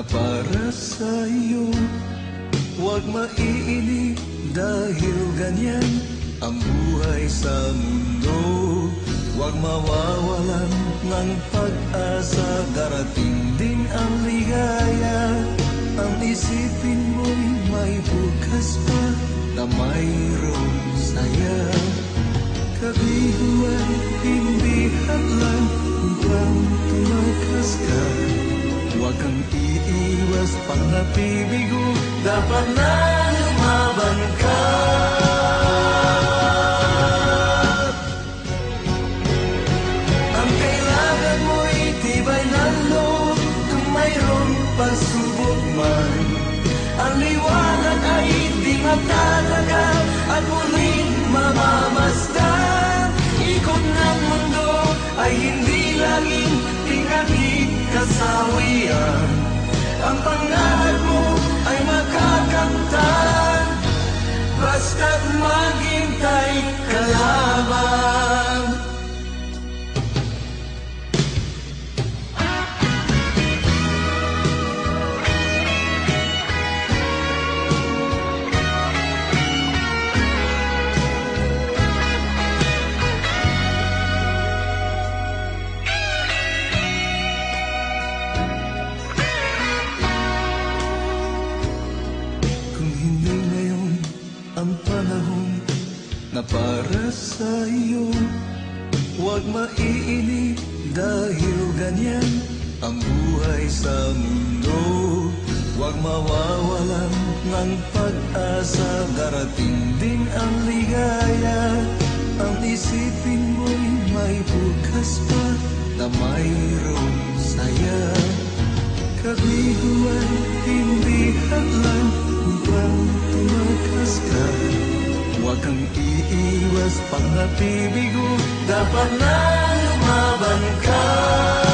para sa iyo. Huwag maiinip dahil ganyan ang buhay sa mundo. Huwag mawawalan ng pag-asa, darating din ang ligaya. Ang isipin mo'y may bukas pa na mayroong saya. Kabiguan, hindi hadlang upang tumakas ka. Huwag kang iiwas pang napibigo, dapat na lumaban ka. Ang kailangan mo'y tibay ng loob, kung mayroong pagsubok man. Ang liwanag ay di magtatagal at muling mamamasdan. Ikot ng mundo ay hindi laging pinagkikasawian. Ang pangarap mo ay makakamtan, basta't maghintay ka lamang. Ang panahon na para sa iyo, huwag maiinip dahil ganyan ang buhay sa mundo. Huwag mawawalan ng pag-asa, darating din ang ligaya. Ang isipin mo'y may bukas pa na mayroong saya. Kabiguan, hindi hadlang upang tumakas ka. Huwag kang iiwas pang napibigo, dapat na lumaban ka.